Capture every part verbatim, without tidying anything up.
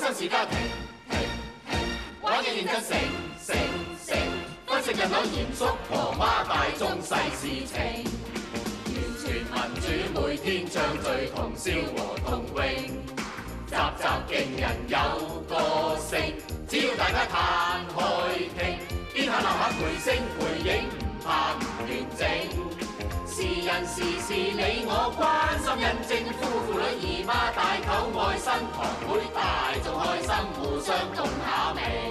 心事家庭，玩嘅認真醒醒醒，分析人口嚴肅婆媽大眾細事情，完全民主每天將最同笑和同榮，集集勁人有個性，只要大家攤開聽，天下立刻回聲回應，唔怕唔完整。是人是事你我關心，人政夫婦女姨媽大舅愛新堂會大眾開心，互相動下味。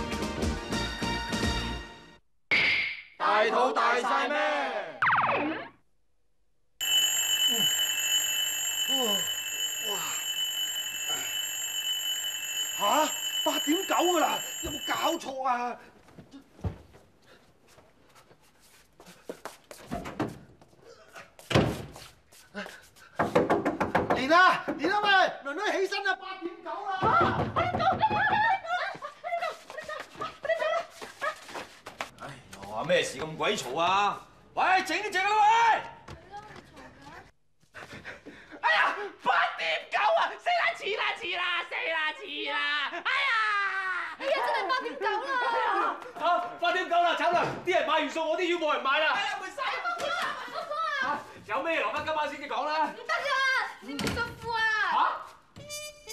大肚大晒咩？ 吓，八點九㗎啦，有冇搞錯啊？連啊，連啊喂，囡囡起身啦，八點九啦！ 快啲做，快啲做，快啲做，快啲做， 唉，又話咩事咁鬼嘈啊？喂，整啲整啦喂！ 哎呀，八點九啊，死啦遲啦遲啦，死啦遲啦！哎呀， 哎呀，真係八點九啦！ 嚇，八點九啦，慘啦！啲人買完餸，我啲魚冇人買啦！哎呀，唔使哥哥啊，哥哥啊！ 有咩留翻今晚先至講啦！ 唔得啊，你咁辛苦啊！ 嚇！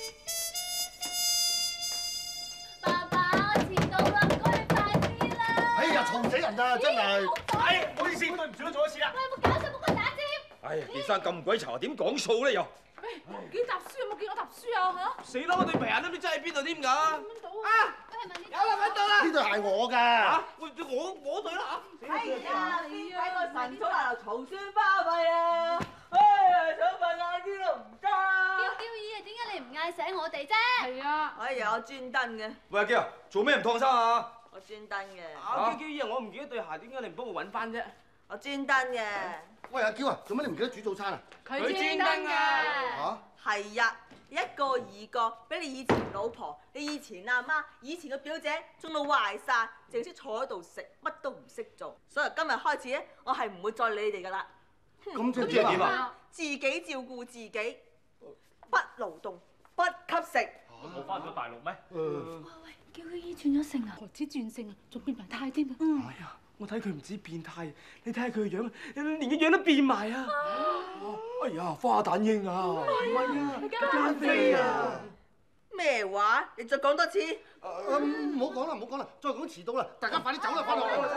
爸爸，我遲到啦，唔該你快啲啦！ 哎呀，嘈死人啊，真係！ 哎，唔好意思，對唔住，做一次啦。 喂，有冇搞錯？冇佢打尖！ 哎呀，件衫咁鬼嘈，點講數咧又？ 幾沓書有冇見我沓書啊？嚇！ 死啦！我對皮鞋都唔知真喺邊度添㗎。 揾到啊！ 有啦，揾到啦！ 呢對係我㗎。 嚇！喂，我我對啦嚇。 哎呀，你喺個神草大樓嘈喧巴閉啊！哎呀，想瞓晏啲都唔得。 嬌嬌姨啊，點解你唔嗌醒我哋啫？係啊。 哎呀，我專登嘅， 喂，阿嬌啊，做咩唔燙衫啊？ 我專登嘅， 啊，嬌嬌姨啊，我唔記得對鞋，點解你唔幫我揾翻啫？ 我專登嘅。 喂，阿嬌啊，做乜你唔記得煮早餐啊？ 佢專登㗎。 嚇？ 係呀，一個二個，俾你以前老婆、你以前阿媽、以前個表姐中到壞晒，淨識坐喺度食，乜都唔識做。所以今日開始咧，我係唔會再理你哋㗎啦。 咁即係點啊？ 自己照顧自己，不勞動，不吸食。 我翻咗大陸咩？ 誒。 喂，嬌嬌姨轉咗性啊？何止轉性啊，仲變埋態添啊！ 哎呀，我睇佢唔止變態，你睇下佢個樣，連個樣都變埋啊！哎呀，花旦英啊！唔係啊，奸妃啊！ 咩話？你再講多次。 誒唔好講啦，唔好講啦，再講遲到啦，大家快啲走啦，翻落嚟。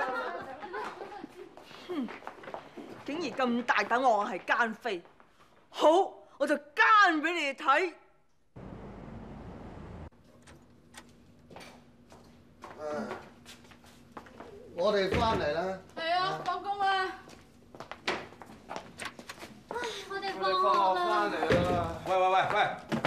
哼！竟然咁大膽我係奸妃，好，我就奸俾你哋睇。 我哋翻嚟啦。 係啊，放工啦。唉，我哋放學啦。 嚟啦。 喂喂喂喂！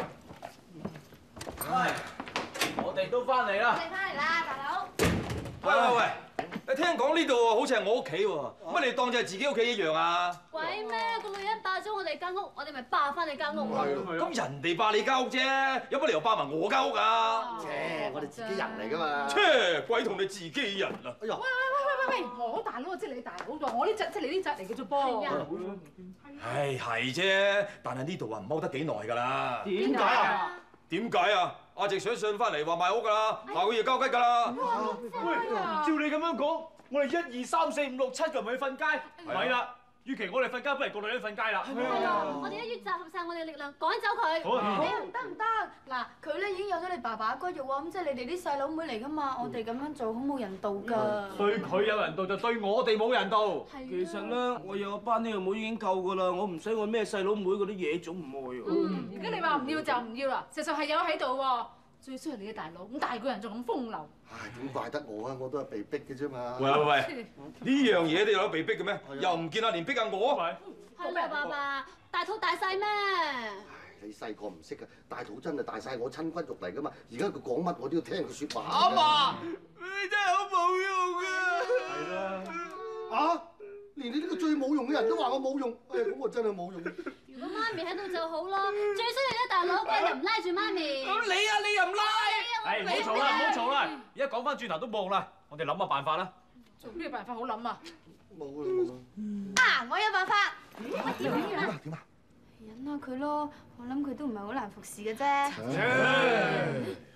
喂，我哋都翻嚟啦。 你翻嚟啦，大佬。 喂喂喂！你聽講呢度好似係我屋企喎，乜你當就係自己屋企一樣啊？ 鬼咩？個女人霸咗我哋間屋，我哋咪霸翻你間屋咯。 咁人哋霸你間屋啫，有乜理由霸埋我間屋啊？ 切，我哋自己人嚟㗎嘛。 切，鬼同你自己人啊！ 哎呀， 喂喂喂喂喂，我大佬即係你大佬咗，我呢隻即係你呢隻嚟嘅啫噃。 唉，係啫，但係呢度啊唔踎得幾耐㗎啦。 點解啊？ 點解啊？阿直寫信翻嚟話賣屋㗎啦，下個月交吉㗎啦。 喂，照你咁樣講，我哋一二三四五六七個人去瞓街，唔係啦。與其我哋瞓街，不如個女人瞓街啦。 係啊，我哋一於集合晒我哋力量趕走佢。 好啊！ 你唔得唔得，嗱佢咧已經有咗你爸爸骨肉喎，咁即係你哋啲細佬妹嚟噶嘛，我哋咁樣做好冇人道㗎。 對佢有人道就對我哋冇人道。 係。 其實咧，我有班呢個妹已經夠㗎啦，我唔使我咩細佬妹嗰啲嘢種唔愛喎。 嗯，而家你話唔要就唔要啦，實在係有喺度喎。最衰係你嘅大佬，咁大個人仲咁風流。 唉，點怪得我啊？我都係被逼嘅啫嘛。 喂喂喂，呢樣嘢都有得被逼嘅咩？又唔見阿連逼下我。 係啦，爸爸，大肚大細咩？ 唉，你細個唔識㗎，大肚真係大晒我親骨肉嚟㗎嘛。而家佢講乜我都要聽佢説話。 阿嫲，你真係好冇用啊！ 係啦。 啊！連你呢個最冇用嘅人都話我冇用，哎呀咁我真係冇用。 如果媽咪喺度就好咯，最衰係咧大佬，佢又唔拉住媽咪。 咁你啊，你又唔拉？ 唉，唔好嘈啦，唔好嘈啦！而家講翻轉頭都冇用啦，我哋諗下辦法啦。 做咩辦法好諗啊？ 冇啦冇啦。 啊！我有辦法。 點啊點啊！ 忍下佢咯，我諗佢都唔係好難服侍嘅啫。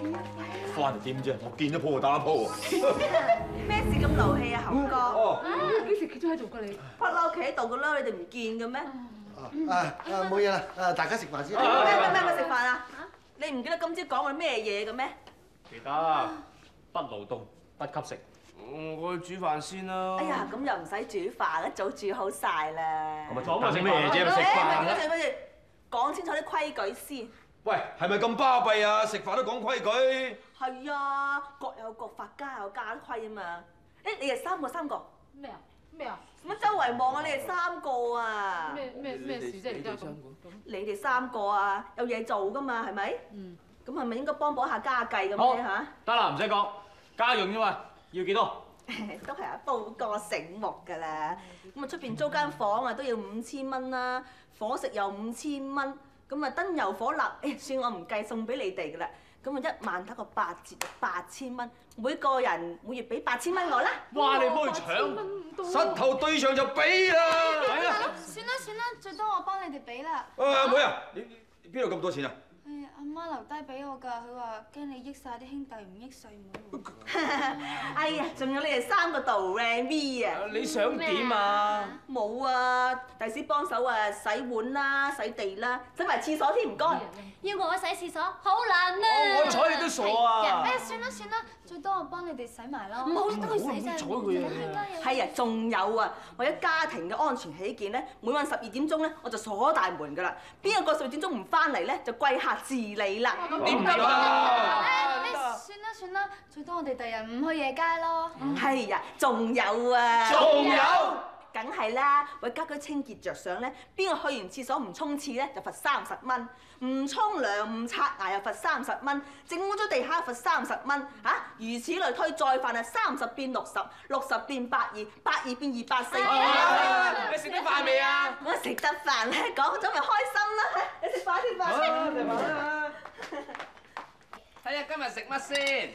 係啊。 翻嚟點啫？我見一鋪就打一鋪喎。 咩事咁勞氣啊，猴哥？ 哦， 幾時企咗喺度㗎你？ 不嬲企喺度㗎啦，你哋唔見嘅咩？ 啊啊冇嘢啦，啊大家食飯先。 咩咩咩咩食飯啊？你唔記得今朝講過咩嘢嘅咩？ 記得，不勞動，不給食。我去煮飯先啦。 哎呀，咁又唔使煮飯，一早煮好晒啦。 咁咪講埋啲咩嘢啫？食飯誒， 啦。 跟住跟住講清楚啲規矩先。 喂，係咪咁巴閉啊？食飯都講規矩。 係啊，各有各法，家有家規啊嘛。誒，你哋三個三個。 咩啊？咩啊？ 乜周圍望啊？你哋三個啊？ 咩咩咩事啫？而家咁。 你哋三個啊，有嘢做㗎嘛？係咪？嗯。咁係咪應該幫補下家計咁好啫嚇？ 得啦，唔使講，家用啫嘛，要幾多？ 都係阿寶哥醒目㗎啦。咁啊出邊租間房啊都要五千蚊啦，伙食又五千蚊，咁啊燈油火蠟，誒算我唔計送俾你哋㗎啦。咁啊一萬打個八折，八千蚊，每個人每月俾八千蚊我啦。 哇！你唔好去搶， 膝頭對上就俾啦。 係啊！ 算啦算啦，最多我幫你哋俾啦。 啊阿妹啊，你你邊度咁多錢啊？ 誒，阿媽留低俾我㗎，佢話驚你益晒啲兄弟，唔益細妹。 哎呀，仲有你哋三個度 Remy 啊！ 你想點啊？ 冇啊，第時幫手啊洗碗啦、洗地啦，洗埋廁所添，唔該。 要我洗廁所，好難啊！ 我睬你都傻啊！ 誒，算啦算啦，最多我幫你哋洗埋咯。 唔好等佢洗晒。 睬佢啊！ 係啊，仲有啊，為咗家庭嘅安全起見咧，每晚十二點鐘咧我就鎖大門㗎啦。邊個過十二點鐘唔翻嚟咧，就貴客自理啦。 點唔得啊？ 誒，算啦算啦，最多我哋第日唔去夜街咯。 係呀，仲有啊！ 仲有。 梗係啦，為家居清潔着想咧，邊個去完廁所唔沖廁咧就罰三十蚊，唔沖涼唔刷牙又罰三十蚊，整污咗地下又罰三十蚊，嚇，如此類推，再犯啊三十變六十，六十變百二，百二變二百四。 你食啲飯未啊？ 我食得飯咧，講咗咪開心啦！你食飯先飯先。 食飯啦！睇下今日食乜先？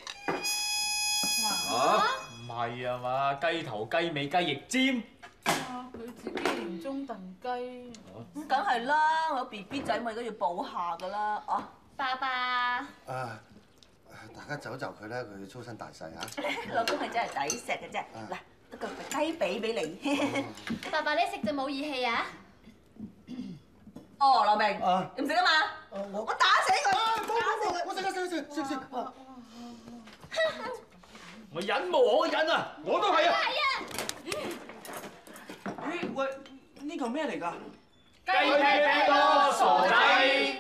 啊？ 唔係啊嘛，雞頭、雞尾、雞翼尖。 佢自己年中燉雞。 咁梗係啦，我有 B B 仔咪都要補下噶啦，哦。 爸爸。 啊，大家走就佢啦，佢粗身大細嚇。 老公係真係抵錫嘅啫，嗱，得個雞髀俾你。 爸爸，你食就冇義氣啊！ 哦，劉明， 啊你唔食啊嘛？ 我我打死佢！ 打死佢！我食啊食啊食食食。 我忍無可忍啊！ 我都係啊！ 咦喂，呢嚿咩嚟㗎？ 雞屁多傻仔。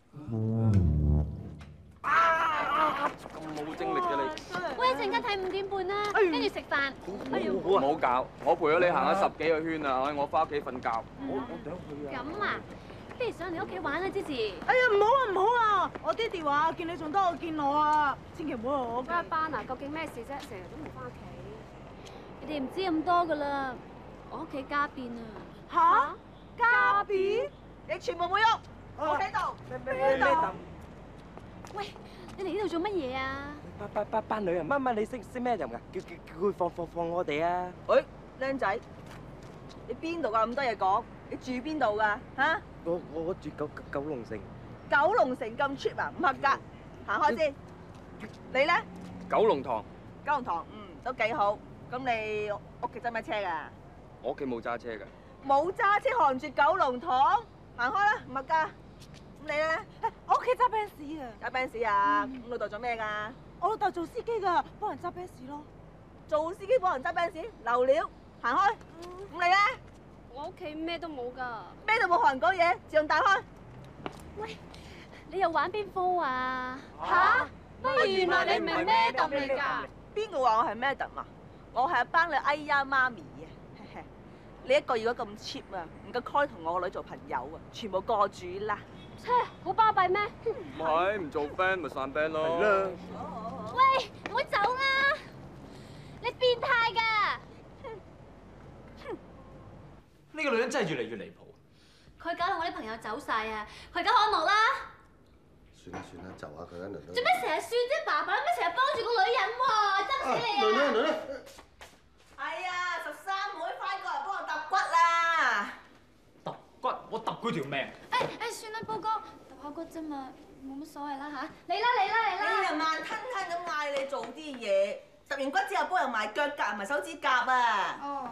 咁冇精力嘅你， 喂，一陣間睇五點半啦，跟住食飯。 唔好搞，我陪咗你行咗十幾個圈啊，我翻屋企瞓覺。我我想去啊。 咁啊，不如上你屋企玩啊，芝芝。 哎呀，唔好啊唔好啊！我爹哋話見你仲多過見我啊，千祈唔好我加班啊，究竟咩事啫？成日都唔翻屋企。你哋唔知咁多噶啦，我屋企家變啊。 嚇？家變？你全部冇喐，我喺度。 咩咩喂，你嚟呢度做乜嘢啊？ 班班班班女啊，乜乜你識識咩人㗎？叫叫叫佢放放放我哋啊！ 喂，僆仔，你邊度㗎咁多嘢講？你住邊度㗎？嚇？ 我我我住九九九龍城。 九龍城咁 cheap 啊，唔合格，行開先。你咧？ 九龍塘。 九龍塘，嗯，都幾好。咁你屋企揸咩車㗎？ 我屋企冇揸車㗎。 冇揸車行住九龍塘，行開啦，唔合格。咁你咧？我屋企揸 Benz 啊。揸 Benz 啊？咁老豆做咩㗎？我老豆做司機㗎，幫人揸 Benz 咯。做司機幫人揸 Benz，流料，行開。咁你咧？ 我屋企咩都冇㗎。 咩都冇學人講嘢，自動彈開。 喂，你又玩邊科啊？ 嚇！ 乜原來你唔係咩揼嚟㗎？ 邊個話我係咩揼啊？我係幫你哎呀媽咪啊！你一個如果咁 cheap 啊，唔夠 call 同我個女做朋友啊，全部過主啦！ 切，好巴閉咩？ 唔係，唔做 friend 咪散 band 咯。係啦。 喂，唔好走啦！你變態㗎！ 呢個女人真係越嚟越離譜。 佢搞到我啲朋友走晒啊！佢而家可樂啦！ 算啦算啦，就下佢啦，女女。 做咩成日算啫？爸爸咩成日幫住個女人喎？憎死你啊！ 女女女女。 哎呀，十三妹快過嚟幫我揼骨啦！ 揼骨，我揼佢條命。 誒誒，算啦，寶哥，揼扒骨啫嘛，冇乜所謂啦吓。嚟啦嚟啦嚟啦！ 你又慢吞吞咁嗌你做啲嘢，揼完骨之後幫人埋腳甲埋手指甲啊！ 哦。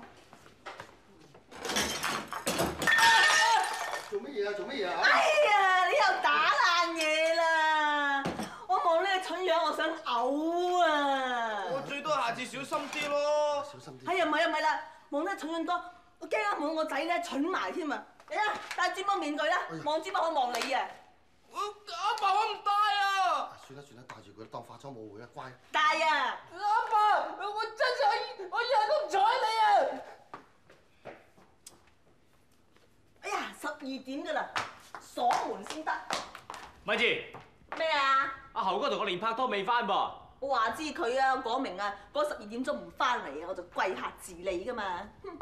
做乜嘢啊？做乜嘢啊？ 哎呀！你又打爛嘢啦！我望呢個蠢樣，我想嘔啊！ 我最多下次小心啲咯。 小心啲。 係啊，唔係啊，唔係啦，望呢個蠢樣多，我驚啊！望我個仔咧蠢埋添啊！嚟啊，戴豬毛面具啦，望豬毛我望你啊！ 阿爸，我唔戴啊！ 算啦算啦，戴住佢當化妝舞會啦，乖。 戴啊！ 阿爸，我真係我以後都唔睬你啊！ 哎呀，十二點㗎啦，鎖門先得。 咪住， 咩啊？ 阿侯哥同我連拍拖未翻噃。 我話知佢啊，講明啊，嗰十二點鐘唔翻嚟啊，我就跪下自理㗎嘛。哼！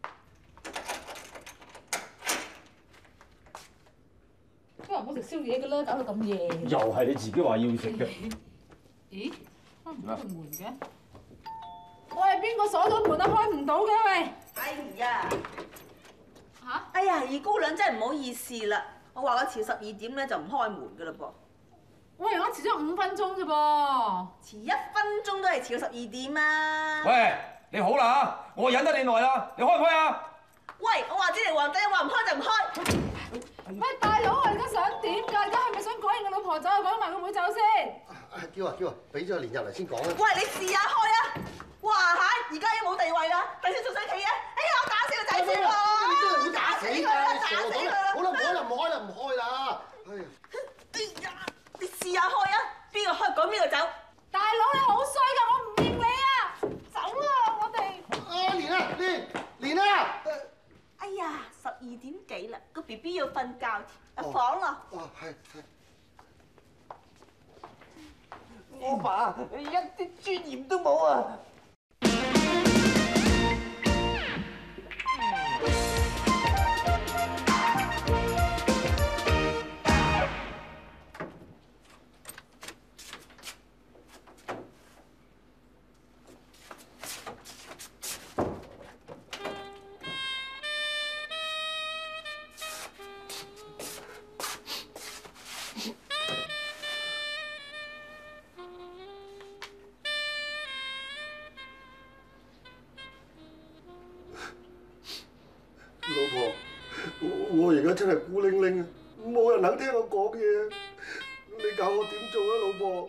都話唔好食宵夜㗎啦，搞到咁夜。 又係你自己話要食嘅。 咦？開唔到條門嘅？喂，邊個鎖咗門啊？開唔到嘅喂！ 哎呀！ 嚇！ 哎呀，二姑娘真係唔好意思啦，我話我遲十二點咧就唔開門㗎啦噃。 喂，我遲咗五分鐘啫噃。 遲一分鐘都係遲到十二點啊！ 喂，你好啦嚇，我忍得你耐啦，你開唔開啊？ 喂，我話知你皇帝，話唔開就唔開。 喂，大佬啊，而家想點㗎？而家係咪想趕完個老婆走，趕埋個妹走先？ 叫啊叫啊，俾咗連入嚟先講啊！ 喂，你試下開啊！哇嚇，而家已經冇地位啦，第時仲想企嘅？哎呀，我打死個仔先喎！ 你真係會打死佢啦！ 打死佢啦！ 好啦，唔開啦，唔開啦，唔開啦！哎呀！ 哎呀，你試下開啊！邊個開趕邊個走？ 大佬你好衰㗎，我唔認你啊！走啦，我哋。 啊，連啊，連連啊！ 哎呀，十二點幾啦，個 B B 要瞓覺，入房啦。 哦，係係。 我爸一啲尊嚴都冇啊！ 老婆，我我而家真係孤零零啊，冇人肯聽我講嘢，你教我點做啊，老婆？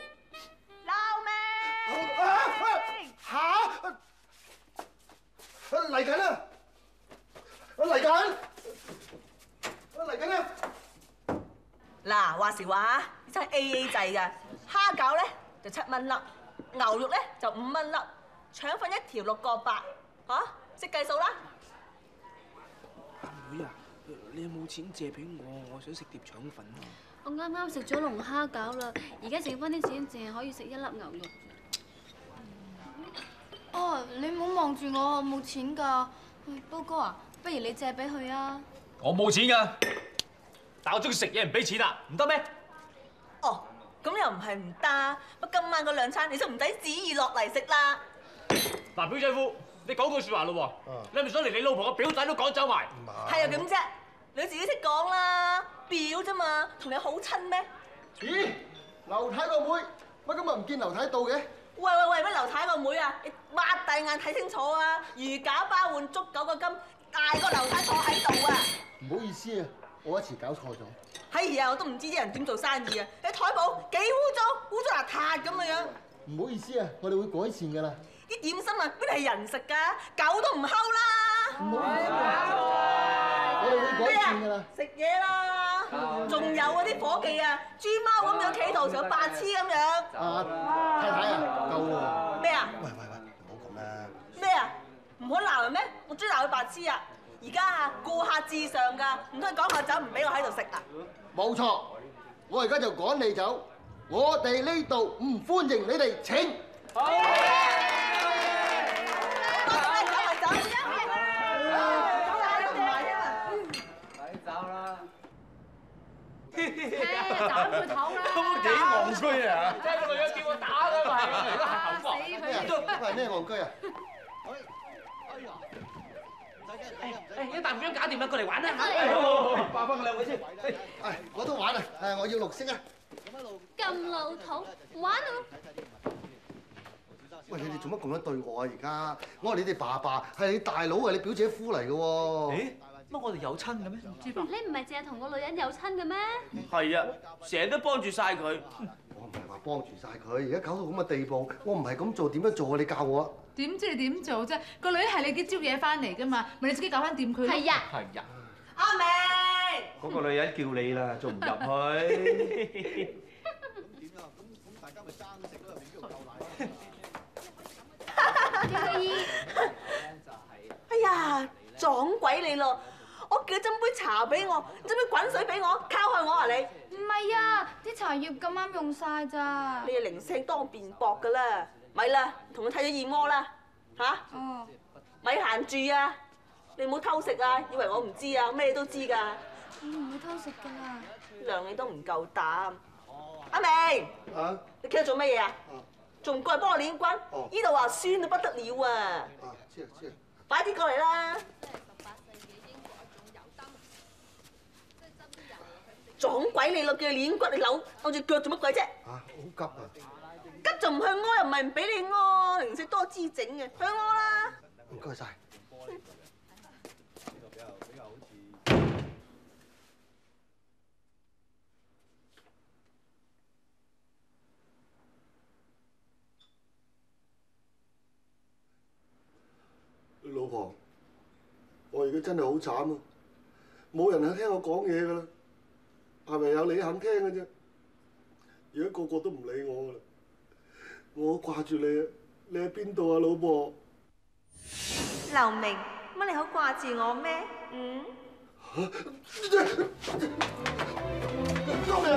撈咩？ 嚇！嚟緊啦！嚟緊！嚟緊啦！ 嗱，話時話嚇，真係 A A 制㗎，蝦餃咧就七蚊粒，牛肉咧就五蚊粒，腸粉一條六個八，嚇識計數啦。 阿妹啊，你有冇錢借俾我？我想食碟腸粉啊！ 我啱啱食咗龍蝦餃啦，而家剩翻啲錢，淨係可以食一粒牛肉。 哦，你唔好望住我，我冇錢㗎。波哥啊，不如你借俾佢啊！ 我冇錢㗎，但我中意食嘢唔俾錢啊，唔得咩？ 哦，咁又唔係唔得，不過今晚嗰兩餐你都唔使旨意落嚟食啦。 嗱，表姐夫，你講句説話咯喎，你係咪想連你老婆個表弟都趕走埋？ 係啊，點啫？你自己識講啦，表啫嘛，同你好親咩？ 咦，劉太個妹，乜今日唔見劉太到嘅？ 喂喂喂，乜劉太個妹啊？你擘大眼睇清楚啊！如假包換捉九個金，大個劉太坐喺度啊！ 唔好意思啊，我一時搞錯咗。 係啊，我都唔知啲人點做生意啊！你台布幾污糟，污糟邋遢咁嘅樣。 唔好意思啊，我哋會改善㗎啦。 啲點心啊，邊係人食㗎？狗都唔睺啦！ 唔好意思啊，我哋會改善㗎啦。 食嘢啦，仲有嗰啲伙計啊，豬貓咁樣企圖成個白痴咁樣。 啊，太太啊，夠喎。 咩啊？ 喂喂喂，唔好咁啦。 咩啊？唔可以鬧人咩？我中意鬧佢白痴啊！而家啊，顧客至上㗎，唔通你講下走唔俾我喺度食啊？ 冇錯，我而家就趕你走。我哋呢度唔歡迎你哋請。好。 斬佢頭啦！ 都幾戇居啊！ 即係個女人叫我打佢咪，而家係後死佢！ 咩啊？係咩戇居啊？哎呀！唔使誒，一大副都搞掂啦，過嚟玩啦嚇！ 霸翻佢兩個先。 誒，我都玩啊！誒，我要綠色啊！ 咁老土，唔玩咯。 喂，你哋做乜咁樣對我啊？而家我係你哋爸爸，係你大佬，係你表姐夫嚟嘅喎。 誒，乜我哋有親嘅咩？唔知噃。 你唔係淨係同個女人有親嘅咩？ 係啊，成日都幫住晒佢。 我唔係話幫住晒佢，而家搞到咁嘅地步，我唔係咁做，點樣做啊？你教我啊！ 點知你點做啫？個女係你嘅招嘢翻嚟㗎嘛，咪你自己搞翻掂佢咯。 係呀。 係呀。 阿明。 嗰個女人叫你啦，仲唔入去？ 點啊？咁咁大家咪爭食咯，邊度夠奶？ 叫阿姨。 哎呀，撞鬼你咯！我叫你斟杯茶俾我，斟杯滾水俾我，靠害我啊你！ 唔係啊，啲茶葉咁啱用晒咋。 你零舍當辯駁㗎啦，咪啦，同佢睇咗燕窩啦，嚇！ 哦。 咪閒住啊！你唔好偷食啊！以為我唔知啊？咩都知㗎。 我唔會偷食㗎啦。 量你都唔夠膽。阿明。 啊？ 你企喺度做乜嘢啊？仲過嚟幫我練軍？呢度話酸到不得了啊！ 啊，知啊知啊。 快啲過嚟啦！撞鬼你咯！叫你練骨，你扭扭住腳做乜鬼啫？ 啊，好急啊！ 急就唔去屙，又唔係唔俾你屙，零食多滋整嘅，去屙啦！ 唔該晒。老婆，我而家真係好慘啊！冇人肯聽我講嘢㗎啦，係咪有你肯聽嘅啫？而家個個都唔理我㗎啦，我好掛住你啊！你喺邊度啊，老婆？ 劉明，乜你好掛住我咩？嗯？ 救命！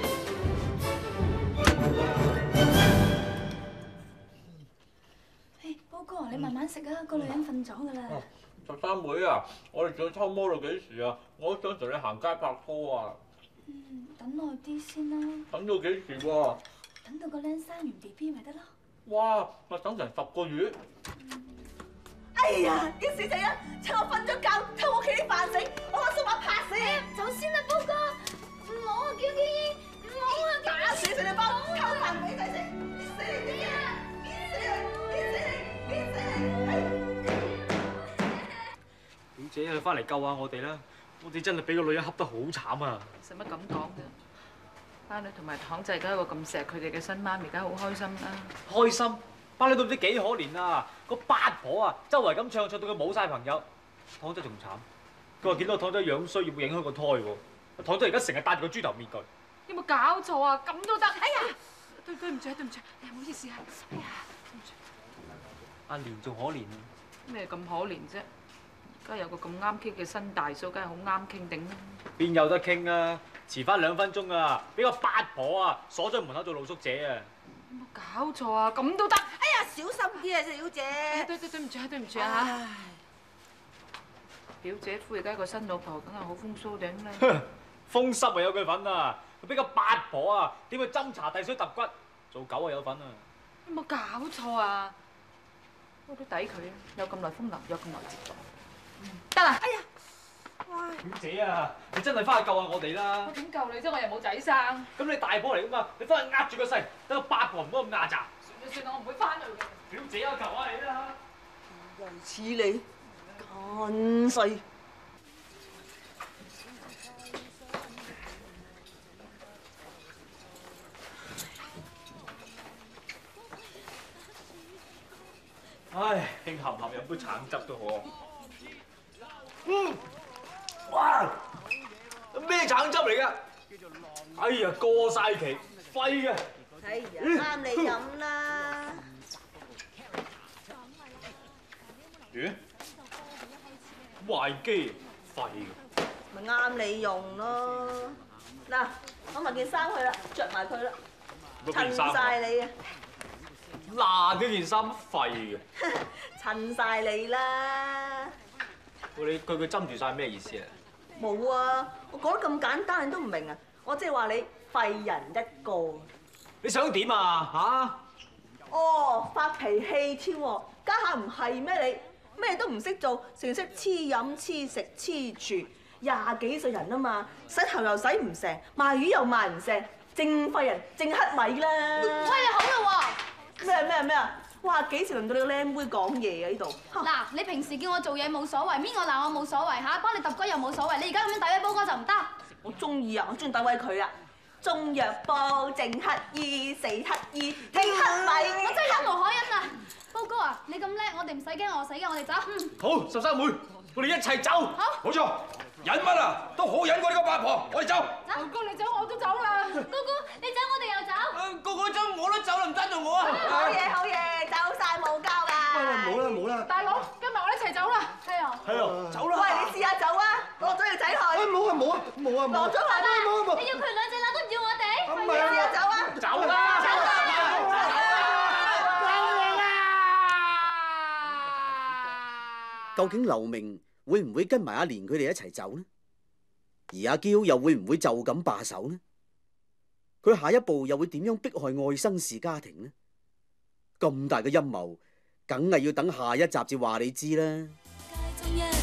誒，波哥，你慢慢食啊，個女人瞓咗㗎啦。 十三妹啊，我哋仲要偷摸到幾時啊？我都想同你行街拍拖啊！ 嗯，等耐啲先啦。 等到幾時喎？ 等到個僆生完 B B 咪得咯。 哇！我等成十個月。 哎呀，啲死仔啊！趁我瞓咗覺偷我屋企啲飯食，我攞掃把拍死你！ 走先啦，波哥，唔好啊，叫建議，唔好啊， 打死死你包，偷飯俾仔食，跌死你啲啊！跌死你！跌死你！跌死你！ 表姐，你翻嚟救下我哋啦！我哋真係俾個女人恰得好慘啊！ 使乜咁講啫？班女同埋堂仔而家一個咁錫佢哋嘅新媽咪，而家好開心啦！ 開心，班女都唔知幾可憐啊！個八婆啊，周圍咁唱唱到佢冇晒朋友。堂仔仲慘，佢話見到堂仔樣衰，要影響個胎喎。堂仔而家成日戴住個豬頭面具。 有冇搞錯啊？咁都得？哎呀，對對唔住啊，對唔住，哎呀，唔好意思啊，哎呀，對唔住。 阿蓮仲可憐啊！ 咩咁可憐啫？而家有個咁啱傾嘅新大嫂，梗係好啱傾頂啦。 邊有得傾啊？遲翻兩分鐘啊，俾個八婆啊鎖咗門口做露宿者啊！ 有冇搞錯啊？咁都得？ 哎呀，小心啲啊，小姐！ 對對對唔住啊，對唔住啊嚇！表姐夫而家個新老婆，梗係好風騷頂啦。 風濕啊有佢份啊！俾個八婆啊點去斟茶遞水揼骨，做狗啊有份啊！ 有冇搞錯啊？我都抵佢啊！有咁耐風流，有咁耐接觸。得啦！哎呀，哇！ 表姐啊，你真係翻去救下我哋啦！ 我點救你啫？我又冇仔生。 咁你大婆嚟噶嘛？你翻去壓住個勢，等個八婆唔好咁壓榨。 算啦算啦，我唔會翻去嘅。 表姐啊，求下你啦！ 又似你咁衰。 唉，興鹹鹹飲杯橙汁都好。嗯，哇，咩橙汁嚟㗎？哎呀，過晒期，廢嘅。 哎呀，啱你飲啦。 咦？壞機，廢嘅。 咪啱你用咯。嗱，攞埋件衫去啦，着埋佢啦，襯晒你啊！ 爛呢件衫廢嘅。 襯晒你啦！ 喂，你句句針住晒咩意思啊？ 冇啊，我講得咁簡單，你都唔明啊！我即係話你廢人一個。 你想點啊？嚇？ 哦，發脾氣添喎，家下唔係咩你？ 咩都唔識做，淨識黐飲黐食黐住。廿幾歲人啊嘛，洗頭又洗唔成，賣魚又賣唔成，正廢人正乞米啦。 喂，你好啦喎！咩咩咩啊！哇，幾時輪到你個靚妹講嘢啊？呢度嗱，你平時叫我做嘢冇所謂，搣我鬧我冇所謂嚇，幫你揼骨又冇所謂，你而家咁樣詆毀波哥就唔得。 我中意啊！我中意詆毀佢啊！中藥煲正乞衣，死乞衣，聽乞米。 我真係忍無可忍啊！波哥啊，你咁叻，我哋唔使驚餓死嘅，我哋走。 好，十三妹，我哋一齊走。 好。 冇錯，忍乜啊？都好忍過呢個八婆，我哋走。 哥哥你走，我都走啦。哥哥你走，我哋又走。 個個走我都走啦，唔爭到我啊！ 好嘢好嘢，走晒冇交㗎。 喂喂，冇啦冇啦。 大佬，跟埋我一齊走啦。 係啊。 係啊，走啦。 喂，你試下走啊！落咗條仔去。 啊冇啊冇啊冇啊冇。 落咗去啦！ 冇冇。 你要佢兩隻乸都唔要我哋。 唔係啊。 試下走啊！ 走啦！ 走啦！ 究竟劉明會唔會跟埋阿蓮佢哋一齊走呢？而阿嬌又會唔會就咁罷手呢？佢下一步又會點樣迫害愛生氏家庭呢？咁大嘅陰謀，梗係要等下一集至話你知啦。